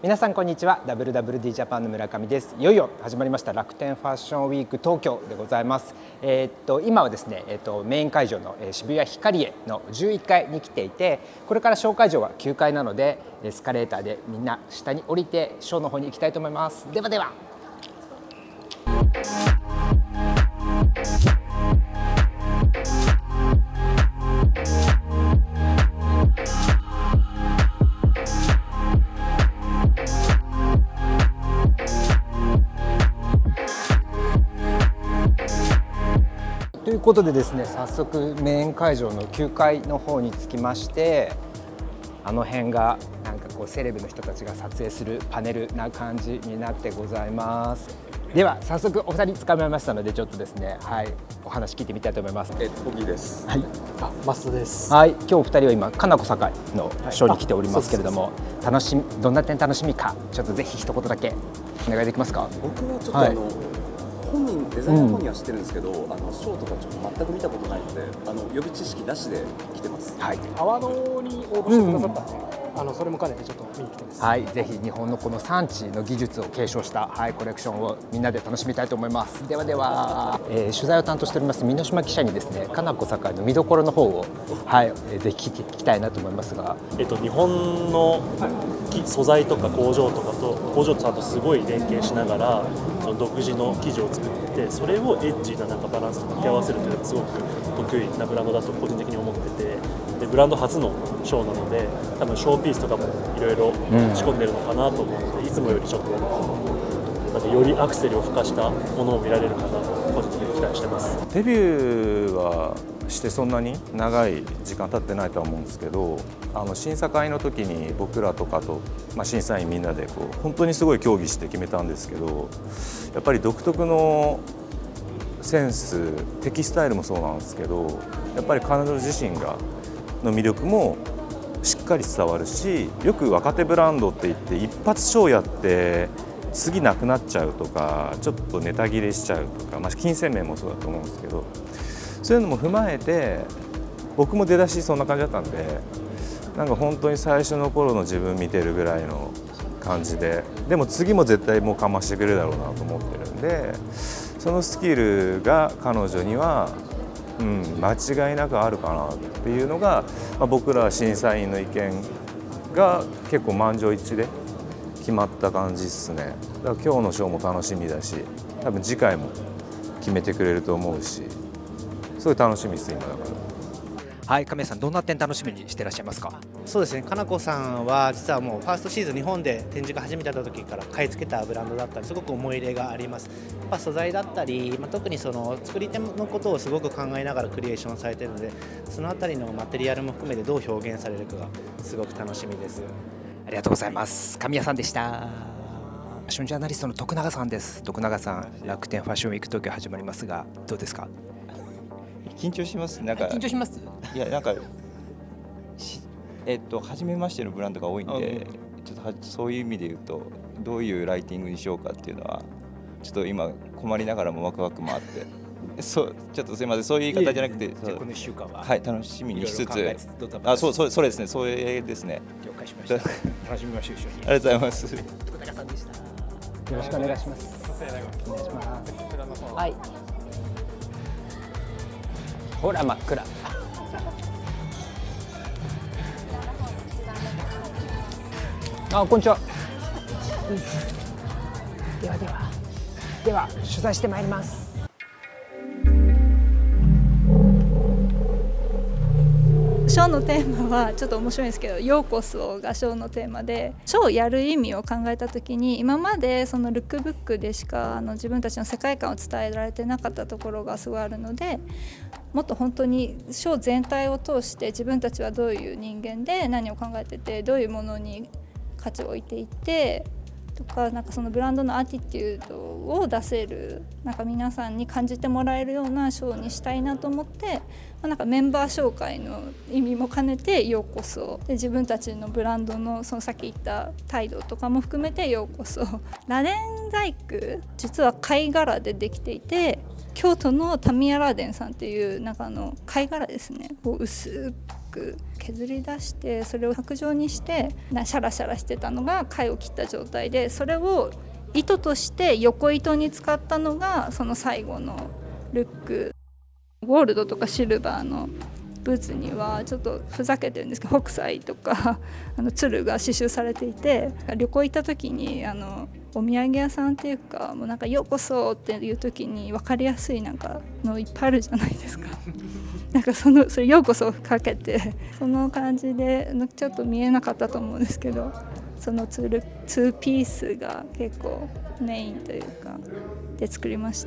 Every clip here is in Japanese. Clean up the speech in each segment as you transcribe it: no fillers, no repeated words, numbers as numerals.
皆さんこんにちは。 WWD ジャパンの村上です。いよいよ始まりました楽天ファッションウィーク東京でございます。今はですね、メイン会場の渋谷ヒカリエの11階に来ていて、これからショー会場は9階なのでエスカレーターでみんな下に降りてショーの方に行きたいと思います。ではでは。ということでですね、早速メイン会場の9階の方に着きまして、あの辺がなんかこうセレブの人たちが撮影するパネルな感じになってございます。では早速お二人捕まえましたので、ちょっとですね、お話聞いてみたいと思います。 小木です。 はい、増田です。 はい、今日お二人は今かなこ堺のショーに来ておりますけれども、どんな点楽しみか、ちょっとぜひ一言だけお願いできますか。 僕はちょっと本人デザイナー本人は知ってるんですけど、ショーとかちょっと全く見たことないので、予備知識なしで来てます。 はい。 アワードに応募してくださったんで、それも兼ねてちょっと見に来てます。 はい、ぜひ日本のこの産地の技術を継承した、コレクションをみんなで楽しみたいと思います。ではでは、取材を担当しております箕島記者にですね、かなこ堺の見どころの方を、ぜひ聞きたいなと思いますが、 日本の素材とか工場さんとすごい連携しながら、その独自の生地を作って、それをエッジなバランスと掛け合わせるというのがすごく得意なブランドだと個人的に思ってて、でブランド初のショーなので、多分ショーピースとかもいろいろ仕込んでるのかなと思うので、いつもよりちょっとよりアクセルを付加したものを見られるかなと個人的に期待してます。 デビューはしてそんなに長い時間経ってないとは思うんですけど、審査会の時に僕らとかと、審査員みんなで本当にすごい協議して決めたんですけど、やっぱり独特のセンス、テキスタイルもそうなんですけど、やっぱり彼女自身の魅力もしっかり伝わるし、よく若手ブランドって言って一発ショーやって次なくなっちゃうとか、ちょっとネタ切れしちゃうとか、金銭面もそうだと思うんですけど、そういうのも踏まえて、僕も出だしそんな感じだったんで、本当に最初の頃の自分見てるぐらいの感じで、でも次も絶対もうかましてくれるだろうなと思ってるんで、そのスキルが彼女には、間違いなくあるかなっていうのが、僕ら審査員の意見が結構満場一致で決まった感じですね。だから今日のショーも楽しみだし、多分次回も決めてくれると思うし、すごい楽しみです今だから。 はい、亀井さん、どんな点楽しみにしてらっしゃいますか。 そうですね、かなこさんは実はもうファーストシーズン日本で展示が始めた時から買い付けたブランドだったり、すごく思い入れがあります。素材だったり、特にその作り手のことをすごく考えながらクリエーションされているので、そのあたりのマテリアルも含めてどう表現されるかがすごく楽しみです。 ありがとうございます。神谷さんでした。ファッションジャーナリストの徳永さんです。徳永さん、楽天ファッションウィーク東京始まりますが、どうですか。 緊張します。 緊張します。 いや初めましてのブランドが多いんで、ちょっとそういう意味で言うと、どういうライティングにしようかっていうのはちょっと今困りながらもワクワクもあって、ちょっとすみません、そういう言い方じゃなくて、 この1週間は楽しみにしつつ、そうですね、それですね。 了解しました。楽しみましょう一緒に。 ありがとうございます。 徳永さんでした。よろしくお願いします。お願いします。はい。ほら真っ暗。こんにちは。では取材してまいります。 ショーのテーマはちょっと面白いんですけど、ようこそがショーのテーマで、ショーをやる意味を考えた時に、今までそのルックブックでしか自分たちの世界観を伝えられてなかったところがすごいあるので、もっと本当にショー全体を通して自分たちはどういう人間で何を考えてて、どういうものに価値を置いていてとか、そのブランドのアティテュードを出せる、皆さんに感じてもらえるようなショーにしたいなと思って、メンバー紹介の意味も兼ねてようこそで、自分たちのブランドのそのさっき言った態度とかも含めてようこそ。螺鈿細工、実は貝殻でできていて、京都のタミヤラーデンさんっていう貝殻ですねを薄く削り出してそれを白状にしてシャラシャラしてたのが貝を切った状態で、それを糸として横糸に使ったのがその最後のルック。ゴールドとかシルバーのブーツにはちょっとふざけてるんですけど、北斎とか鶴が刺繍されていて、旅行行った時にお土産屋さんっていうか、もうなんかようこそっていう時に分かりやすいなんかのいっぱいあるじゃないですかなんかそれようこそかけて、その感じでちょっと見えなかったと思うんですけど、そのツーピースが結構メインというかで作りました。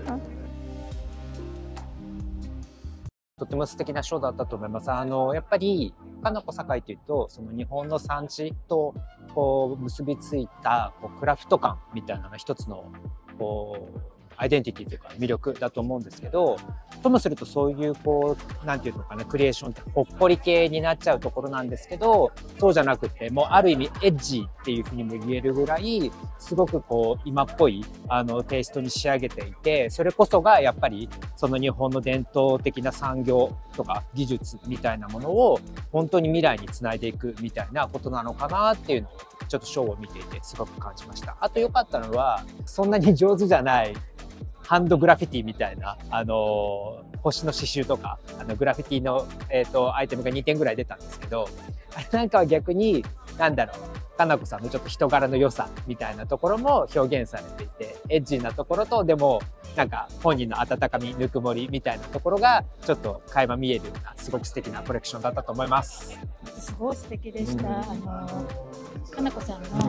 とても素敵なショーだったと思います。やっぱりかなこ堺というと、その日本の産地とこう結びついたクラフト感みたいなのが一つのアイデンティティというか魅力だと思うんですけど、ともするとそういうなんていうのかな、クリエーションってほっこり系になっちゃうところなんですけど、そうじゃなくてもうある意味エッジっていうふうにも言えるぐらいすごく今っぽいテイストに仕上げていて、それこそがやっぱりその日本の伝統的な産業とか技術みたいなものを本当に未来につないでいくみたいなことなのかなっていうのをちょっとショーを見ていてすごく感じました。あと良かったのは、そんなに上手じゃないハンドグラフィティみたいな、星の刺繍とか、グラフィティの、アイテムが2点ぐらい出たんですけど、あれなんかは逆に、なんだろう、かなこさんのちょっと人柄の良さみたいなところも表現されていて、エッジなところと、でも、なんか本人の温かみ、ぬくもりみたいなところが、ちょっと垣間見えるような、すごく素敵なコレクションだったと思います。 すごい素敵でした。かなこさんの、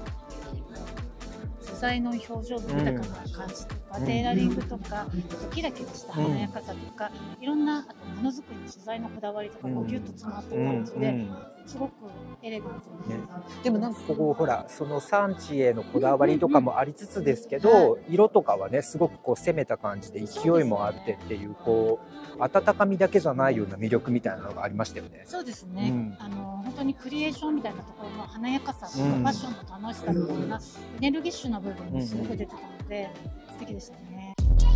素材の表情の豊かな感じとか、テーラリングとか、キラキラした華やかさとか、いろんなあとものづくりの素材のこだわりとかギュッと詰まってる感じで、すごくエレガントに、 でもなんかほらその産地へのこだわりとかもありつつですけど、色とかはねすごく攻めた感じで勢いもあってっていう温かみだけじゃないような魅力みたいなのがありましたよね。 そうですね、本当にクリエーションみたいなところの華やかさとか、ファッションの楽しさみたいなエネルギッシュな部分もすごく出てたので、素敵でしたね。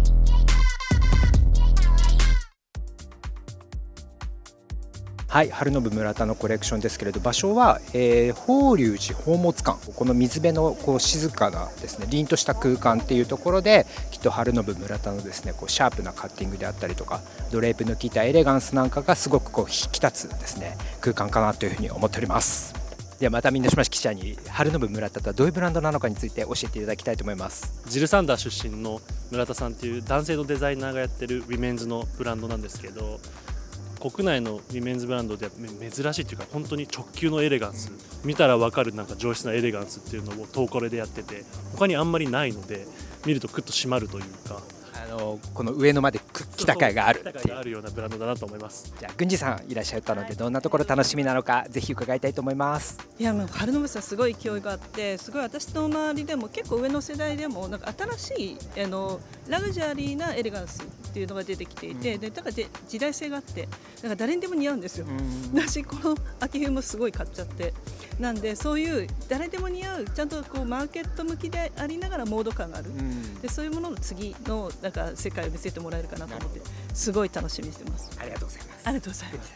はい、春信村田のコレクションですけれど、場所は、法隆寺宝物館、この水辺の静かなですね凛とした空間っていうところで、きっと春信村田のですねシャープなカッティングであったりとか、ドレープの効いたエレガンスなんかがすごく引き立つですね空間かなというふうに思っております。ではまたみんなしまし記者に春信村田とはどういうブランドなのかについて教えていただきたいと思います。 ジルサンダー出身の村田さんっていう男性のデザイナーがやってるウィメンズのブランドなんですけど、国内のウィメンズブランドでは珍しいというか、本当に直球のエレガンス、見たら分かるなんか上質なエレガンスっていうのをトーコレでやってて、他にあんまりないので見るとクッと締まるというか、 この上野まで来た甲斐があるっていう、 あるようなブランドだなと思います。 じゃあ郡司さんいらっしゃったので、どんなところ楽しみなのかぜひ伺いたいと思います。 いやもう春信さんすごい勢いがあって、すごい私の周りでも結構上の世代でもなんか新しいラグジュアリーなエレガンスっていうのが出てきていて、でだから時代性があって、だから誰にでも似合うんですよ。私この秋冬もすごい買っちゃって、なんでそういう誰でも似合うちゃんとマーケット向きでありながらモード感がある、でそういうものの次のなんか世界を見せてもらえるかなと思って、すごい楽しみにしてます。 ありがとうございます。 ありがとうございます。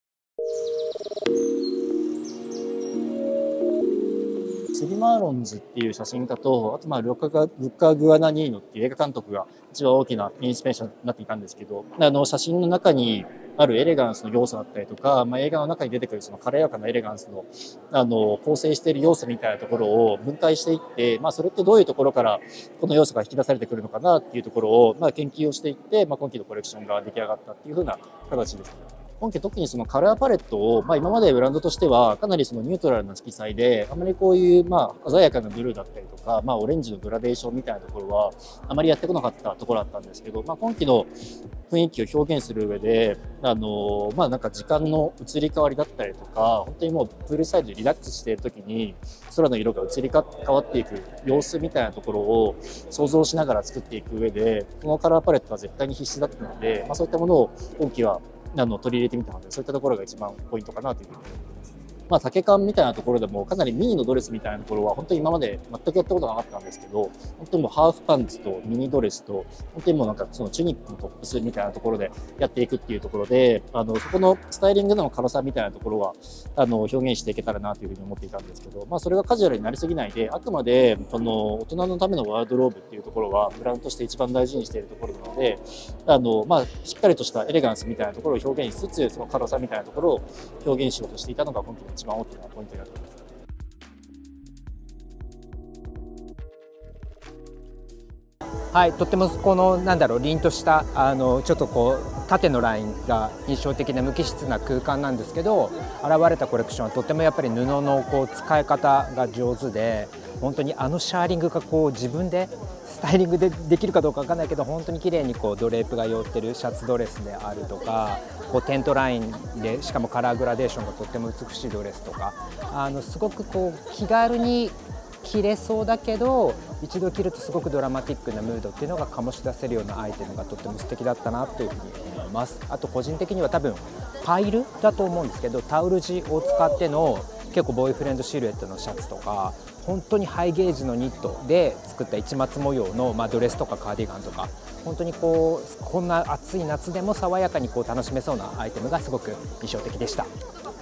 シリマーロンズっていう写真家と、あとルカ・グアナニーノっていう映画監督が一番大きなインスピレーションになっていたんですけど、写真の中にあるエレガンスの要素だったりとか、映画の中に出てくるその軽やかなエレガンスの構成している要素みたいなところを分解していって、それってどういうところからこの要素が引き出されてくるのかなっていうところを研究をしていって、今期のコレクションが出来上がったっていう風な形です。今期特にそのカラーパレットを、今までブランドとしてはかなりそのニュートラルな色彩で、あまりこういう鮮やかなブルーだったりとか、オレンジのグラデーションみたいなところはあまりやってこなかったところだったんですけど、今期の雰囲気を表現する上で、なんか時間の移り変わりだったりとか、本当にもうプールサイドでリラックスしている時に空の色が移り変わっていく様子みたいなところを想像しながら作っていく上で、このカラーパレットは絶対に必須だったので、そういったものを今期は取り入れてみたので、そういったところが一番ポイントかなというふうに思います。 まあ、丈感みたいなところでもかなりミニのドレスみたいなところは本当に今まで全くやったことがなかったんですけど、本当にもうハーフパンツとミニドレスと本当にもうなんかそのチュニックのトップスみたいなところでやっていくっていうところで、そこのスタイリングの軽さみたいなところは表現していけたらなというふうに思っていたんですけど、まあ、それがカジュアルになりすぎないで、あくまでその大人のためのワードローブっていうところはブランドとして一番大事にしているところなので、まあ、しっかりとしたエレガンスみたいなところを表現しつつ、その軽さみたいなところを表現しようとしていたのが今季の一番大きなポイントになっています。 はい、とってもこのなんだろう、凛としたちょっとこう縦のラインが印象的な無機質な空間なんですけど、現れたコレクションはとってもやっぱり布のこう使い方が上手で、本当にシャーリングがこう自分でスタイリングでできるかどうかわかんないけど、本当に綺麗にこうドレープが寄ってるシャツドレスであるとか、こうテントラインでしかもカラーグラデーションがとっても美しいドレスとか、すごくこう気軽に着れそうだけど一度着るとすごくドラマティックなムードっていうのが醸し出せるようなアイテムがとっても素敵だったなというふうに思います。あと個人的には多分パイルだと思うんですけど、タオル地を使っての結構ボーイフレンドシルエットのシャツとか、本当にハイゲージのニットで作った市松模様の、ドレスとかカーディガンとか、本当にこんな暑い夏でも爽やかにこう楽しめそうなアイテムがすごく印象的でした。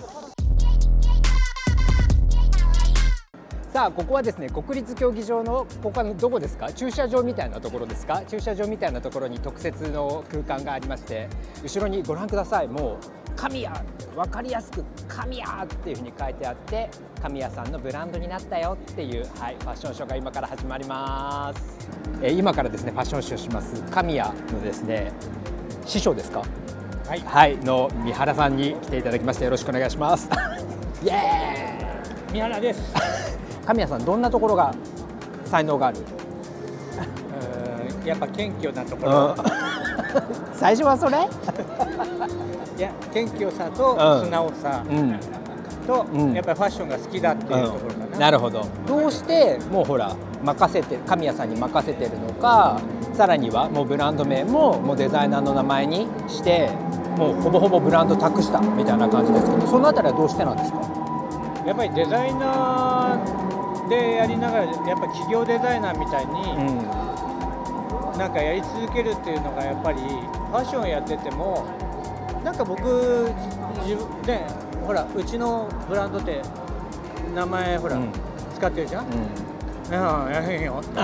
さあここはですね、国立競技場のここはどこですか、駐車場みたいなところですか、駐車場みたいなところに特設の空間がありまして、後ろにご覧ください、もう神谷、分かりやすく神谷っていうふうに書いてあって、神谷さんのブランドになったよっていう、ファッションショーが今から始まります。今からですねファッションショーします神谷のですね師匠ですか、はいの三原さんに来ていただきまして、よろしくお願いします。イエーイ、 三原です。 神谷さん、どんなところが才能がある？ やっぱ謙虚なところ。 最初はそれ？ いや、謙虚さと素直さと、やっぱりファッションが好きだっていうところかな。 なるほど。どうしてもうほら任せて神谷さんに任せてるのか、さらにはもうブランド名ももうデザイナーの名前にして、もうほぼほぼブランド託したみたいな感じですけど、そのあたりはどうしてなんですか？ やっぱりデザイナーでやりながら、やっぱ企業デザイナーみたいに、なんかやり続けるっていうのがやっぱりファッションやってても、なんか僕自分でほらうちのブランドって名前ほら、使ってるじゃん。やへんよって。で、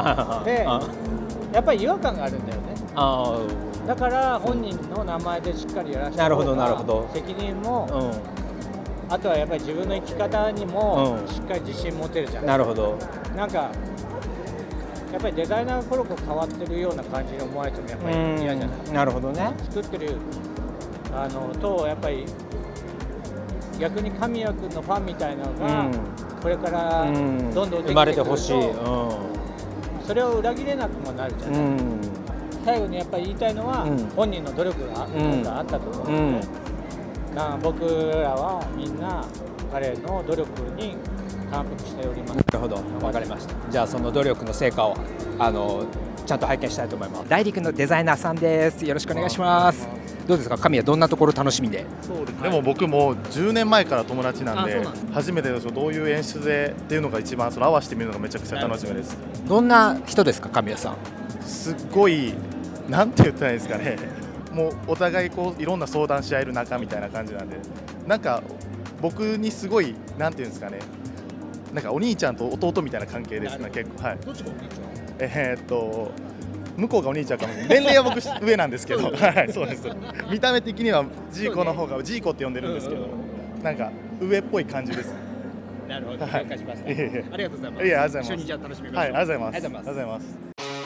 やっぱり違和感があるんだよね。だから本人の名前でしっかりやらせてもらうと責任も。あとはやっぱり自分の生き方にもしっかり自信持てるじゃない。 なるほど。 なんかやっぱりデザイナーがコロコロ変わってるような感じに思われてもやっぱり嫌じゃない。 なるほどね。 作ってるとやっぱり逆に神谷君のファンみたいなのがこれからどんどん生まれてほしい。 それを裏切れなくもなるじゃない。最後にやっぱり言いたいのは、本人の努力があったと思うので。僕らはみんな彼の努力に感服しております。 なるほど、わかりました。じゃあその努力の成果をちゃんと拝見したいと思います。大陸のデザイナーさんです。よろしくお願いします。どうですか、神谷、どんなところ楽しみで？ そうですね。でも僕も10年前から友達なんで、初めてのどういう演出でっていうのが一番合わせてみるのがめちゃくちゃ楽しみです。 どんな人ですか、神谷さん？ すっごいなんて言ったらいいですかね。もうお互いこういろんな相談し合える仲みたいな感じなんで、なんか僕にすごいなんていうんですかね、なんかお兄ちゃんと弟みたいな関係ですね、結構。はい。 どっちがお兄ちゃん？向こうがお兄ちゃんかも。年齢は僕上なんですけど、はい、そうです。見た目的にはジーコの方がジーコって呼んでるんですけど、なんか上っぽい感じです。 なるほど、了解しました。ありがとうございます。 いや、ありがとうございます。 一緒にじゃあ楽しみましょう。 はい、ありがとうございます。 ありがとうございます。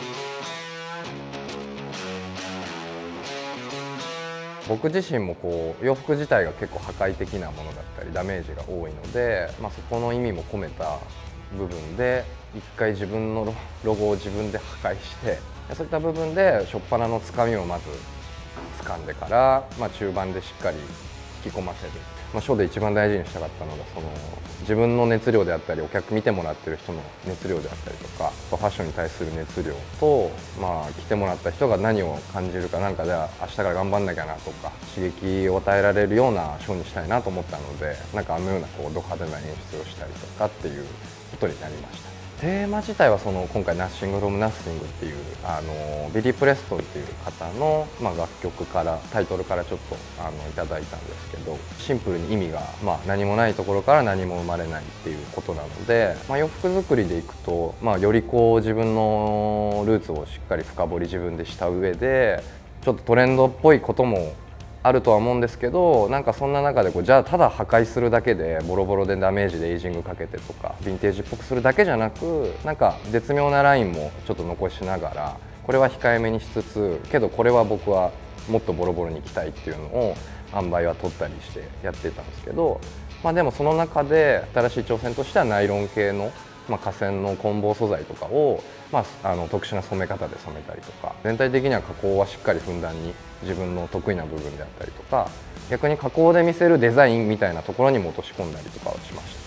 僕自身もこう洋服自体が結構破壊的なものだったりダメージが多いので、そこの意味も込めた部分で一回自分のロゴを自分で破壊して、そういった部分で初っ端のつかみをまず掴んでから、中盤でしっかり引き込ませるショーで一番大事にしたかったのが自分の熱量であったり見てもらってる人の熱量であったりとかファッションに対する熱量と、来てもらった人が何を感じるかなんかじゃあ明日から頑張んなきゃなとか刺激を与えられるようなショーにしたいなと思ったのでなんかあのようなド派手な演出をしたりとかっていうことになりました。テーマ自体は今回「Nothing from Nothing」っていうビリー・プレストンっていう方の、楽曲からタイトルからちょっといただいたんですけどシンプルに意味が、何もないところから何も生まれないっていうことなので、洋服作りでいくと、より自分のルーツをしっかり深掘り自分でした上でちょっとトレンドっぽいこともあるとは思うんですけどなんかそんな中でじゃあただ破壊するだけでボロボロでダメージでエイジングかけてとかヴィンテージっぽくするだけじゃなくなんか絶妙なラインもちょっと残しながらこれは控えめにしつつけどこれは僕はもっとボロボロに着たいっていうのを塩梅は取ったりしてやってたんですけど、でもその中で新しい挑戦としてはナイロン系の河川の混紡素材とかを、特殊な染め方で染めたりとか全体的には加工はしっかりふんだんに自分の得意な部分であったりとか逆に加工で見せるデザインみたいなところにも落とし込んだりとかはしました。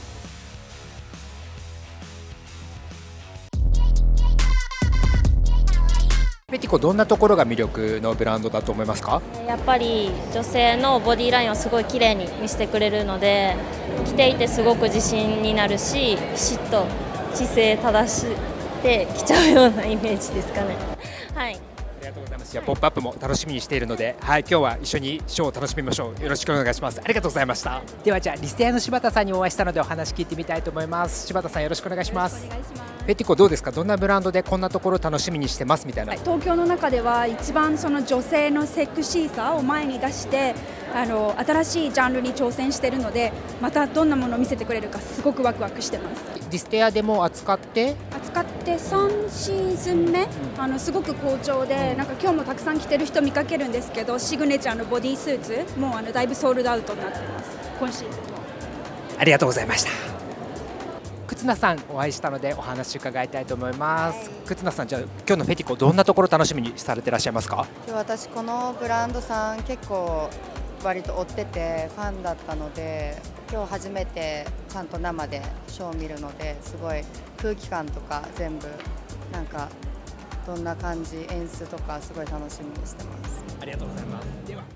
ペティコどんなところが魅力のブランドだと思いますか？ やっぱり女性のボディラインをすごい綺麗に見せてくれるので着ていてすごく自信になるしピシッと姿勢正して着ちゃうようなイメージですかね。はい、ありがとうございます。じゃあポップアップも楽しみにしているので、今日は一緒にショーを楽しみましょう。よろしくお願いします。ありがとうございました。ではじゃあリステアの柴田さんにお会いしたのでお話聞いてみたいと思います。柴田さんよろしくお願いします。ペティコどうですか？どんなブランドでこんなところ楽しみにしてますみたいな。 東京の中では一番その女性のセクシーさを前に出して新しいジャンルに挑戦しているのでまたどんなものを見せてくれるかすごくワクワクしてます。 リステアでも扱って 3シーズン目、すごく好調でなんか今日もたくさん着てる人見かけるんですけどシグネチャーのボディースーツもだいぶソールドアウトになってます今シーズンも。 ありがとうございました。忽那さんお会いしたのでお話伺いたいと思います。忽那さんじゃあ今日のペティコどんなところ楽しみにされていらっしゃいますか？ 今日私このブランドさん結構割と追っててファンだったので今日初めてちゃんと生でショーを見るのですごい空気感とか全部なんかどんな感じ演出とかすごい楽しみにしてます。 ありがとうございます。では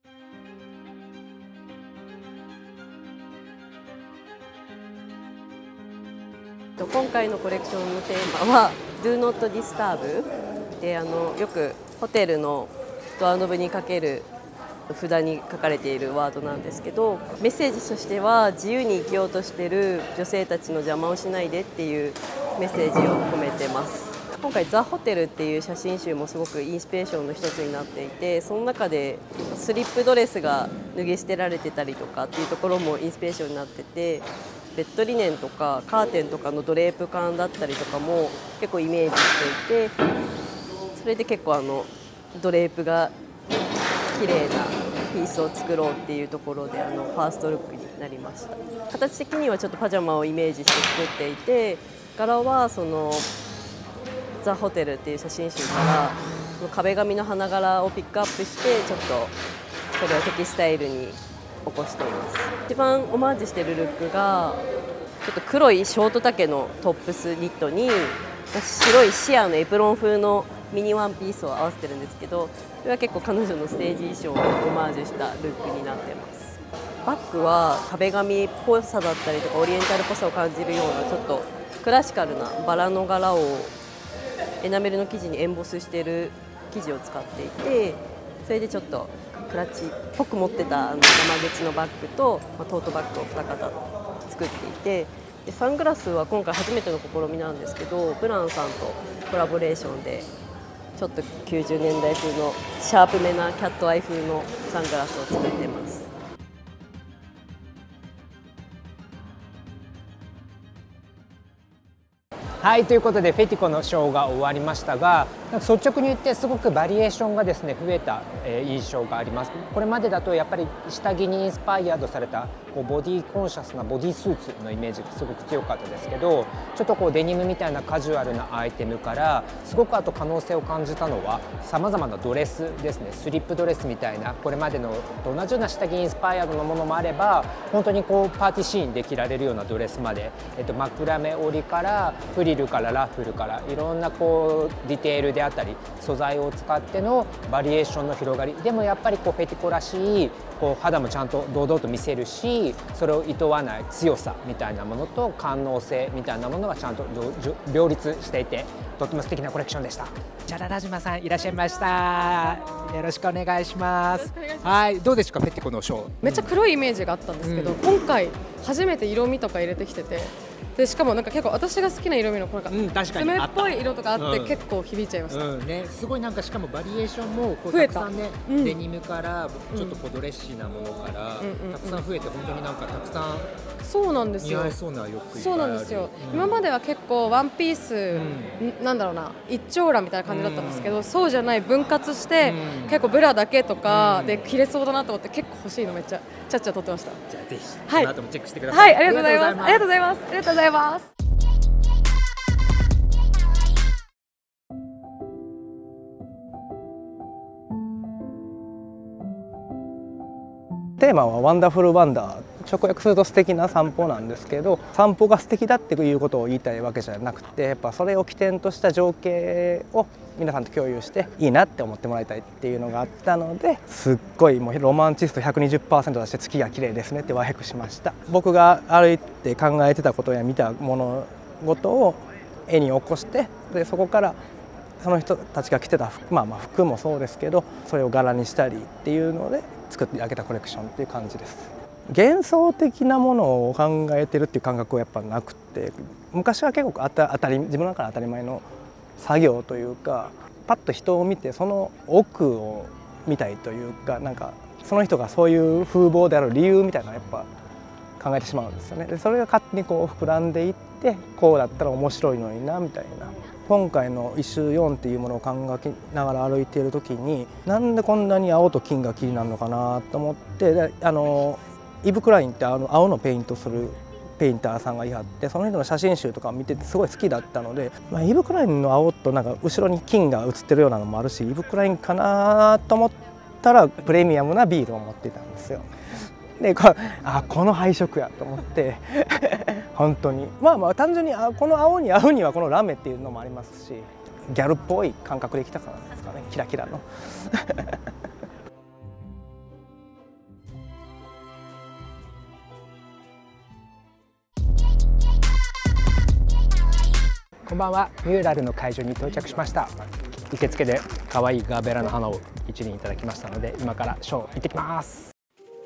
今回のコレクションのテーマは Do Not Disturb でよくホテルのドアノブにかける札に書かれているワードなんですけどメッセージとしては自由に生きようとしている女性たちの邪魔をしないでっていうメッセージを込めてます。今回ザ・ホテルっていう写真集もすごくインスピレーションの一つになっていてその中でスリップドレスが脱ぎ捨てられてたりとかっていうところもインスピレーションになっててベッドリネンとかカーテンとかのドレープ感だったりとかも結構イメージしていてそれで結構ドレープが綺麗なピースを作ろうっていうところでファーストルックになりました。形的にはちょっとパジャマをイメージして作っていて柄はザ・ホテルっていう写真集から壁紙の花柄をピックアップしてちょっとそれをテキスタイルに起こしています。一番オマージュしてるルックがちょっと黒いショート丈のトップスニットに白いシアーのエプロン風のミニワンピースを合わせてるんですけどそれは結構彼女のステージ衣装をオマージュしたルックになってます。バッグは壁紙っぽさだったりとかオリエンタルっぽさを感じるようなちょっとクラシカルなバラの柄をエナメルの生地にエンボスしている生地を使っていてそれでちょっとクラッチっぽく持ってた山口のバッグとトートバッグを2型作っていてでサングラスは今回初めての試みなんですけどブランさんとコラボレーションでちょっと90年代風のシャープめなキャットアイ風のサングラスを作っています。 はい、ということでフェティコのショーが終わりましたが、率直に言ってすごくバリエーションがですね増えた印象があります。これまでだとやっぱり下着にインスパイアドされたボディコンシャスなボディスーツのイメージがすごく強かったですけど、ちょっとデニムみたいなカジュアルなアイテムからすごくあと可能性を感じたのはさまざまなドレスですね。スリップドレスみたいなこれまでのと同じような下着インスパイアドのものもあれば、本当にパーティーシーンで着られるようなドレスまで、枕目折りからフリルからラッフルからいろんなディテールであったり素材を使ってのバリエーションの広がりでもやっぱりフェティコらしい肌もちゃんと堂々と見せるし、それを厭わない強さみたいなものと官能性みたいなものがちゃんと両立していて、とっても素敵なコレクションでした。じゃあラジマさんいらっしゃいました。よろしくお願いします。はい、どうですかフェティコのショー。 めっちゃ黒いイメージがあったんですけど、今回初めて色味とか入れてきてて、でしかも結構私が好きな色味の爪っぽい色とかあって結構響いちゃいました。 ね、すごいしかもバリエーションも増えたたくさんね、デニムからちょっとドレッシーなものからたくさん増えて、本当にたくさんそうなんですよ。 似合いそうな洋服。 そうなんですよ。今までは結構ワンピース、なんだろうな、一長羅みたいな感じだったんですけど、そうじゃない分割して、結構ブラだけとかで着れそうだなと思って結構欲しいのめっちゃちゃっちゃ撮ってました。 じゃあぜひはい、 この後もチェックしてください。 はい、ありがとうございます。ありがとうございます。ありがとうございます。 テーマはワンダフルワンダー、直訳すると素敵な散歩なんですけど、散歩が素敵だっていうことを言いたいわけじゃなくて、やっぱそれを起点とした情景を皆さんと共有していいなって思ってもらいたいっていうのがあったので、すっごいもうロマンチスト 120% 出して月が綺麗ですねって和訳しました。僕が歩いて考えてたことや見たものごとを絵に起こして、でそこからその人たちが着てた服もそうですけど、それを柄にしたりっていうので作ってあげたコレクションっていう感じです。幻想的なものを考えてるっていう感覚はやっぱなくて、昔は結構自分の中で当たり前の作業というか、パッと人を見てその奥を見たいというか、その人がそういう風貌である理由みたいなのをやっぱ考えてしまうんですよね。でそれが勝手に膨らんでいって、こうだったら面白いのになみたいな。今回のイシュ4っていうものを考えながら歩いている時に、なんでこんなに青と金が気になるのかなと思って、でイブ・クラインって青のペイントするペインターさんがいはって、その人の写真集とかを見ててすごい好きだったので、イブ・クラインの青と後ろに金が写ってるようなのもあるし、イブ・クラインかなと思ったらプレミアムなビールを持っていたんですよ。でこの配色やと思って本当に単純にこの青に合うにはこのラメっていうのもありますし、ギャルっぽい感覚できたからですかね、キラキラのこんばんは。ミューラルの会場に到着しました。受付で可愛いガーベラの花を一輪いただきましたので、今からショー行ってきます。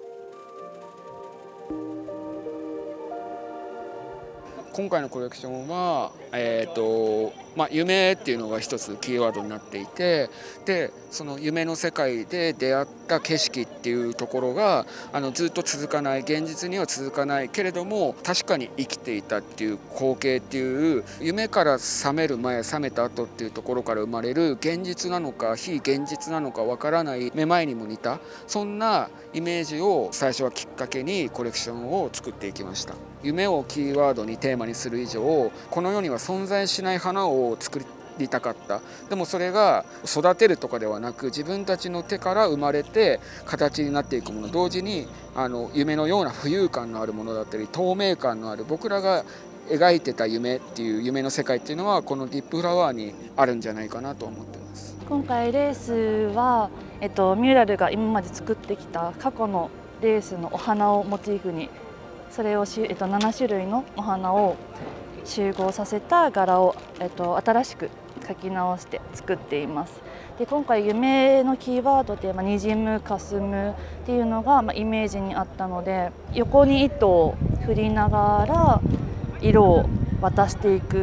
今回のコレクションは、夢っていうのが一つキーワードになっていて、でその夢の世界で出会った景色っていうところがずっと続かない、現実には続かないけれども確かに生きていたっていう光景っていう、夢から覚める前覚めた後っていうところから生まれる現実なのか非現実なのかわからないめまいにも似た、そんなイメージを最初はきっかけにコレクションを作っていきました。夢をキーワードにテーマにする以上、この世には存在しない花を作りたかった。でもそれが育てるとかではなく、自分たちの手から生まれて形になっていくもの、同時に夢のような浮遊感のあるものだったり透明感のある、僕らが描いてた夢っていう夢の世界っていうのはこのディップフラワーにあるんじゃないかなと思ってます。 今回レースは、ミューラルが今まで作ってきた過去のレースのお花をモチーフに、それを7種類のお花を集合させた柄を、新しく描き直して作っています。で今回夢のキーワードで、にじむ、かすむっていうのが、イメージにあったので、横に糸を振りながら色を渡していく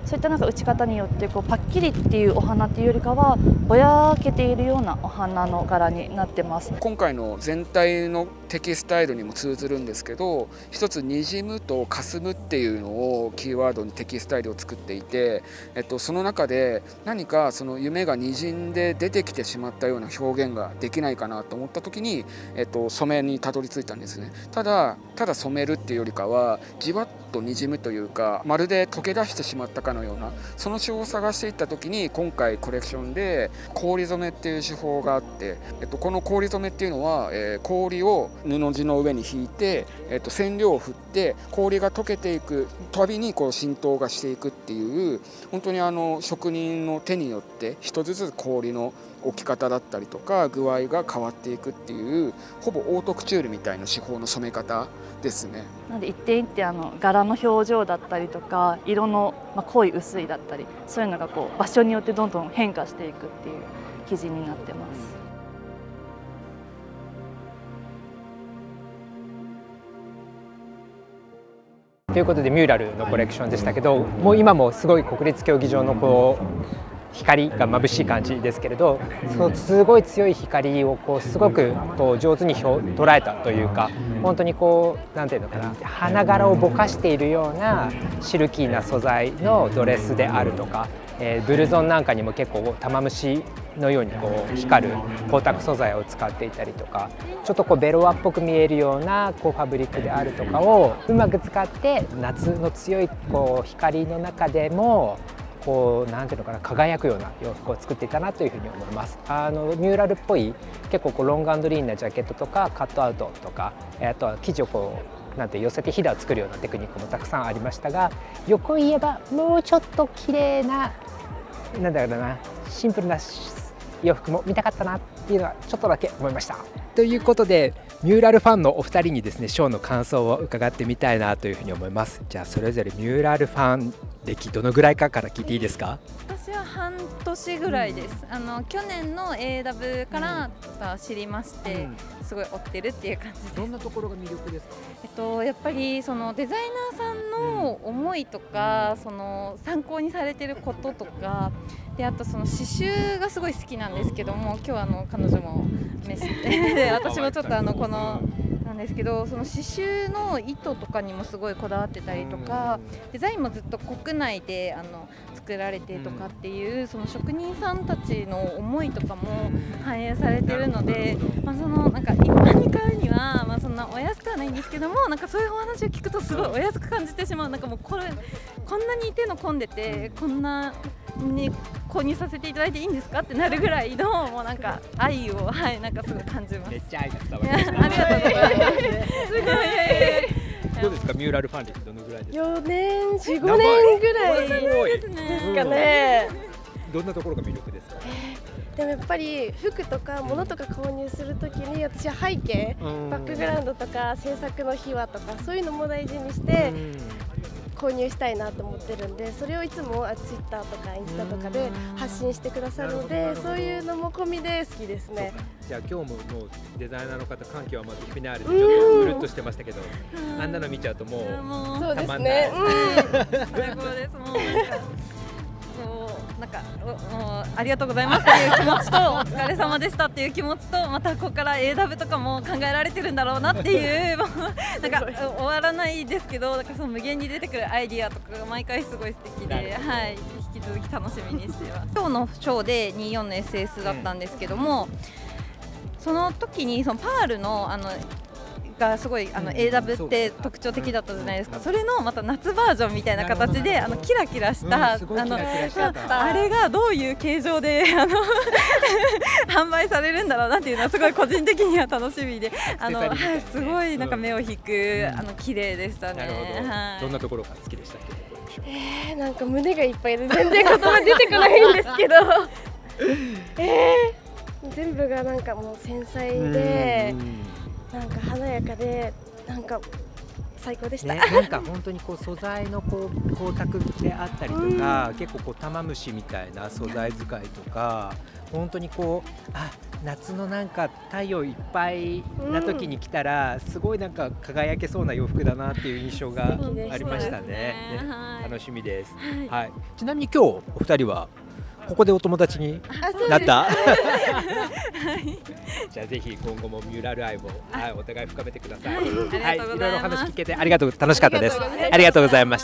そういったなんか打ち方によってこうパッキリっていうお花っていうよりかはぼやけているようなお花の柄になってます。 今回の全体のテキスタイルにも通ずるんですけど、一つにじむとかすむっていうのをキーワードにテキスタイルを作っていて、その中で何かその夢がにじんで出てきてしまったような表現ができないかなと思った時に、染めにたどり着いたんですね。ただ染めるっていうよりかはじわっとにじむというか、まるで溶け出してしまったかのような、その手法を探していった時に今回コレクションで氷染めっていう手法があって、この氷染めっていうのは、氷を布地の上に引いて、染料を振って氷が溶けていくたびにこう浸透がしていくっていう、本当に職人の手によって一つずつ氷の置き方だったりとか具合が変わっていくっていう、ほぼオートクチュールみたいな手法の染め方ですね。 なので一点一点柄の表情だったりとか色の濃い薄いだったり、そういうのがこう場所によってどんどん変化していくっていう生地になってます。 ということでミューラルのコレクションでしたけど、もう今もすごい国立競技場のこう光が眩しい感じですけれど、そのすごい強い光をこうすごくこう上手に捉えたというか、本当にこうなんていうのかな、花柄をぼかしているようなシルキーな素材のドレスであるとか、ブルゾンなんかにも結構玉虫のようにこう光る光沢素材を使っていたりとか、ちょっとこうベロアっぽく見えるようなこうファブリックであるとかをうまく使って、夏の強いこう光の中でもこうなんていうのかな、輝くような洋服を作っていたなというふうに思います。ミューラルっぽい結構こうロング&リーンなジャケットとかカットアウトとか、あとは生地をこうなんて寄せてひだを作るようなテクニックもたくさんありましたが、横を言えばもうちょっと綺麗な、なんだろうな、シンプルな洋服も見たかったなっていうのはちょっとだけ思いました。ということでミューラルファンのお二人にですね、ショーの感想を伺ってみたいなというふうに思います。じゃあそれぞれミューラルファン歴どのぐらいかから聞いていいですか？ 私は半年ぐらいです。去年の AW から知りまして、すごい追ってるっていう感じです。 どんなところが魅力ですか？ やっぱりそのデザイナーさんの思いとか、その参考にされてることとかで、あとその刺繍がすごい好きなんですけども、今日彼女も召してで私もちょっとこのなんですけど、その刺繍の糸とかにもすごいこだわってたりとか、デザインもずっと国内で作られてとかっていう、その職人さんたちの思いとかも反映されてるので、そのなんか一般に買うにはそんなお安くはないんですけども、なんかそういうお話を聞くとすごいお安く感じてしまう。なんかもうこんなに手の込んでて、こんなに購入させていただいていいんですかってなるぐらいのもうなんか愛をなんかすごい感じます。めっちゃ愛が伝わりました。ありがとうございます。すごい。 どうですか、ミューラルファン歴どのぐらいですか ？4年、4、5年ぐらいですかね。 どんなところが魅力ですか？ でもやっぱり服とか物とか購入するときに、私は背景、バックグラウンドとか制作の秘話とかそういうのも大事にして購入したいなと思ってるんで、それをいつもツイッターとかインスタとかで発信してくださるので、そういうのも込みで好きですね。 じゃあ今日ももうデザイナーの方、感極まってフィナーレでちょっとうるっとしてましたけど、あんなの見ちゃうともうたまんない。 最高です。もうなんかありがとうございますっていう気持ちと、お疲れ様でしたっていう気持ちと、またここから AW とかも考えられてるんだろうなっていうなんか終わらないですけど、なんかその無限に出てくるアイディアとかが毎回すごい素敵で、はい、引き続き楽しみにしてます。今日のショーで24の SS だったんですけども、その時にそのパールのがすごいAW って特徴的だったじゃないですか。それのまた夏バージョンみたいな形でキラキラしたあれがどういう形状で販売されるんだろうなっていうのはすごい個人的には楽しみで、すごいなんか目を引く綺麗でしたね。 どんなところが好きでしたっけ？なんか胸がいっぱいで全然言葉出てこないんですけど全部がなんかもう繊細で、なんか華やかで、なんか最高でした。 なんか本当にこう素材のこう光沢であったりとか、結構こう玉虫みたいな素材使いとか、本当にこう夏のなんか太陽いっぱいな時に来たら、すごいなんか輝けそうな洋服だなっていう印象がありましたね。楽しみです。はい。ちなみに今日お二人はここでお友達になった。じゃあぜひ今後もミュラル愛をお互い深めてください。はい、いろいろ話聞けて楽しかったです。ありがとうございました。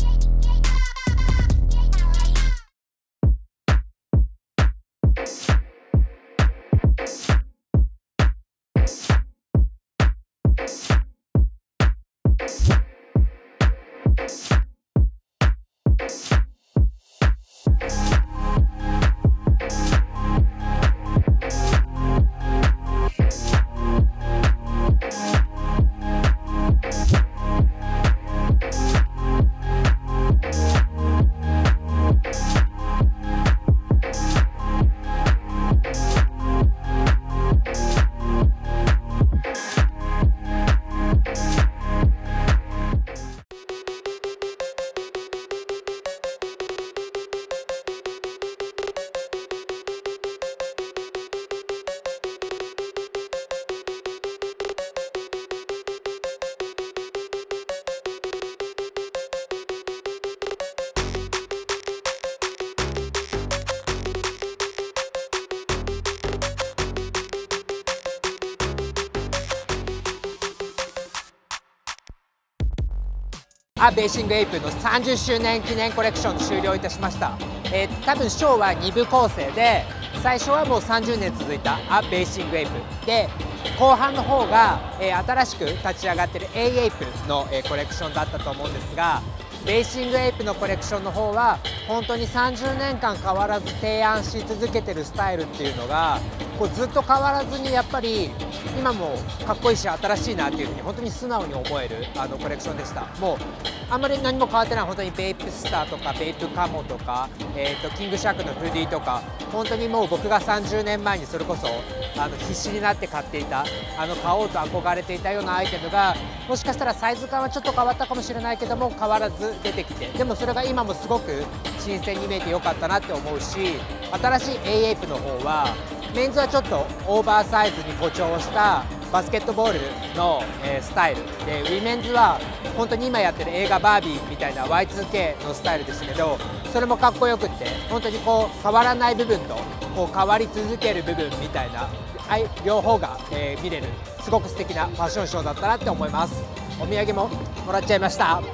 ベーシングエイプの30周年記念コレクション終了いたしました。多分ショーは2部構成で、最初はもう30年続いたベーシングエイプで、後半の方が、新しく立ち上がっている A エイプの、コレクションだったと思うんですが、ベーシングエイプのコレクションの方は本当に30年間変わらず提案し続けてるスタイルっていうのがこうずっと変わらずにやっぱり今もかっこいいし新しいなっていうふうに本当に素直に思えるコレクションでした。もうあんまり何も変わってない、本当にベイプスターとかベイプカモとか、キングシャークのフーディーとか、本当にもう僕が30年前にそれこそ必死になって買っていた買おうと憧れていたようなアイテムがもしかしたらサイズ感はちょっと変わったかもしれないけども変わらず出てきて、でもそれが今もすごく新鮮に見えてよかったなって思うし、新しい A エイプの方はメンズはちょっとオーバーサイズに誇張したバスケットボールの、スタイルで、ウィメンズは本当に今やってる映画バービーみたいな Y2K のスタイルでしたけど、それもかっこよくって本当にこう変わらない部分とこう変わり続ける部分みたいな両方が、見れるすごく素敵なファッションショーだったなって思います。お土産ももらっちゃいました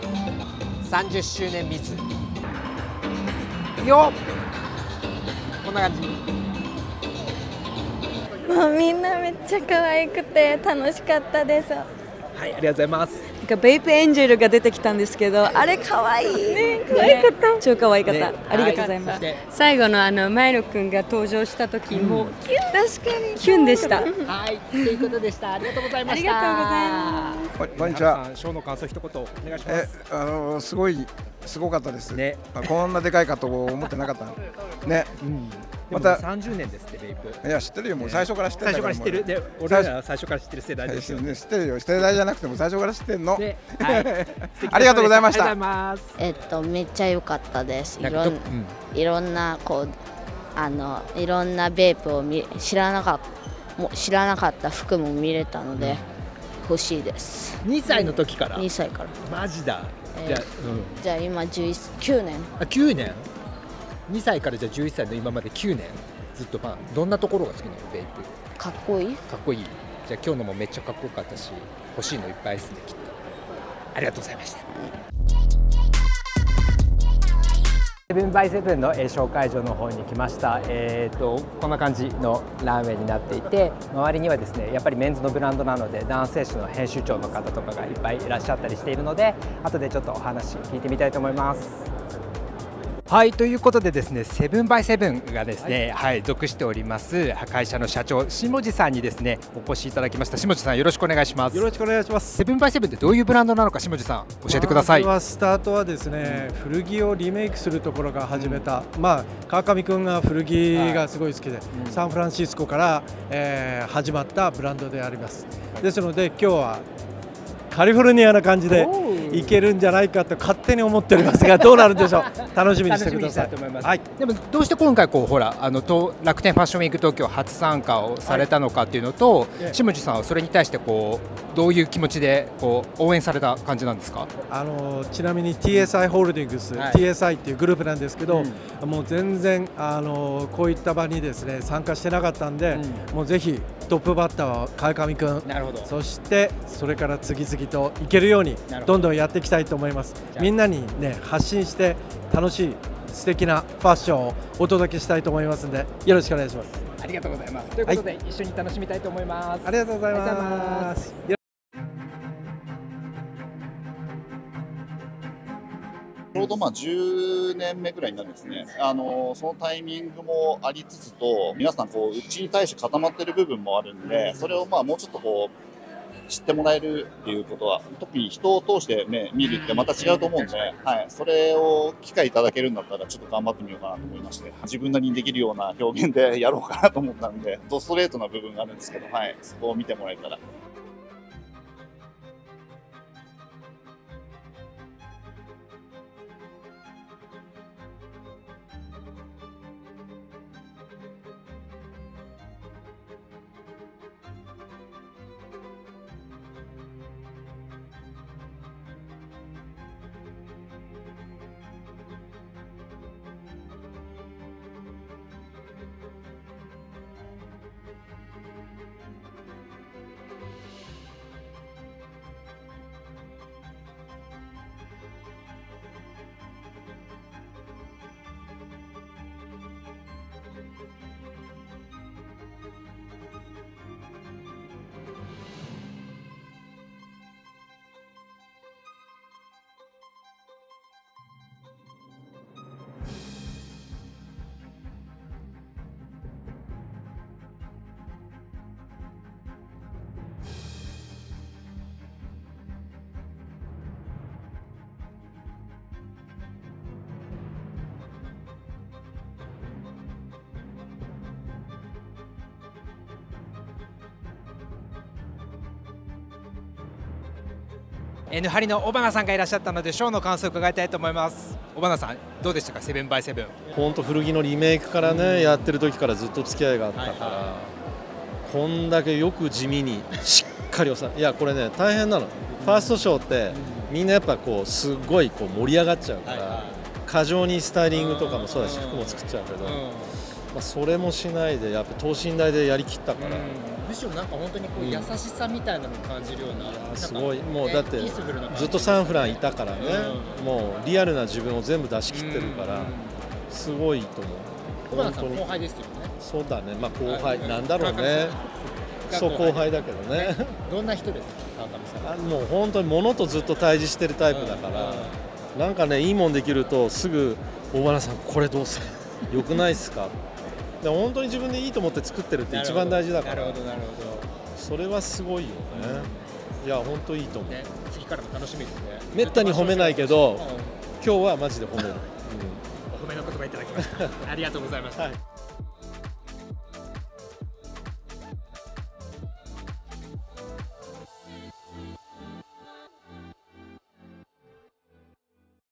。30周年ミスよっ、こんな感じ。 もうみんなめっちゃ可愛くて楽しかったです。 はい、ありがとうございます。 ベイプエンジェルが出てきたんですけど、あれ可愛いね、可愛かった、超可愛かった、ありがとうございます。 最後のマイロ君が登場した時もキュン、確かにキュンでした。 はい、ということでした。ありがとうございました。 ありがとうございます。 こんにちは。 ショーの感想一言お願いします。 すごかったですね。こんなでかいかと思ってなかったね。 また30年ですってベイプ。 いや知ってるよ、もう最初から知ってる。 最初から知ってる。で、俺らは最初から知ってる世代ですよね。 知ってるよ、世代じゃなくても最初から知ってるの。ありがとうございました。 めっちゃ良かったです。いろんなこういろんなベイプを知らなかった服も見れたので欲しいです。 2歳の時から。 2歳から。 マジだ。 じゃあ今9年。 9年。2歳からじゃあ11歳の今まで9年ずっとファン。どんなところが好きなのベイプ？ かっこいい。 かっこいい。じゃあ今日のもめっちゃかっこよかったし、欲しいのいっぱいですねきっと。ありがとうございました。セブンバイセブンのショー会場の方に来ました。こんな感じのランウェイになっていて、周りにはですねやっぱりメンズのブランドなので男性誌の編集長の方とかがいっぱいいらっしゃったりしているので、後でちょっとお話聞いてみたいと思います。はい、ということでですね、セブンバイセブンがですね、はい、属しております会社の社長下地さんにですねお越しいただきました。下地さんよろしくお願いします。 よろしくお願いします。 セブンバイセブンってどういうブランドなのか下地さん教えてください。 まずはスタートはですね、古着をリメイクするところが始めた、川上君が古着がすごい好きで、サンフランシスコから、始まったブランドであります。ですので今日はカリフォルニアな感じでいけるんじゃないかと勝手に思っておりますが、どうなるんでしょう。楽しみにしてください。 はい。でもどうして今回ほら楽天ファッションウィーク東京初参加をされたのかっていうのと、下地さんはそれに対してどういう気持ちで応援された感じなんですか？ ちなみに TSI ホールディングス、TSI っていうグループなんですけど、もう全然こういった場にですね参加してなかったんで、もうぜひトップバッターは川上くん、そしてそれから次々といけるようにどんどんやっていきたいと思います。みんなにね発信して楽しい素敵なファッションをお届けしたいと思いますので、よろしくお願いします。 ありがとうございます。ということで、一緒に楽しみたいと思います。 ありがとうございます。 ちょうど10年目ぐらいになるんですね。そのタイミングもありつつと、皆さんうちに対して固まってる部分もあるんで、それをもうちょっと知ってもらえるっていうことは、特に人を通して見るってまた違うと思うんで、はい、それを機会いただけるんだったらちょっと頑張ってみようかなと思いまして、自分なりにできるような表現でやろうかなと思ったんで、ストレートな部分があるんですけど、はい、そこを見てもらえたら。 N ハリの尾花さんがいらっしゃったのでショーの感想を伺いたいと思います。尾花さんどうでしたか、セブンバイセブン。 本当古着のリメイクからね、やってる時からずっと付き合いがあったから、こんだけよく地味にしっかりいやこれね大変なの。ファーストショーってみんなやっぱすごい盛り上がっちゃうから、過剰にスタイリングとかもそうだし服も作っちゃうけど、それもしないでやっぱ等身大でやりきったから。 むしろなんか本当に優しさみたいなのを感じるような、 すごいもうだってずっとサンフランいたからね、もうリアルな自分を全部出し切ってるからすごいと思う。 尾花さん後輩ですよね。 そうだね、後輩なんだろうね。そう後輩だけどね。 どんな人ですか、川上さん。 もう本当に物とずっと対峙してるタイプだから、なんかねいいもんできるとすぐ尾花さんこれどうすか、良くないっすか。本当に自分でいいと思って作ってるって一番大事だから、それはすごいよね。いや本当いいと思う。 次からも楽しみですね。 めったに褒めないけど、今日はマジで褒める。 お褒めの言葉いただきました。ありがとうございました。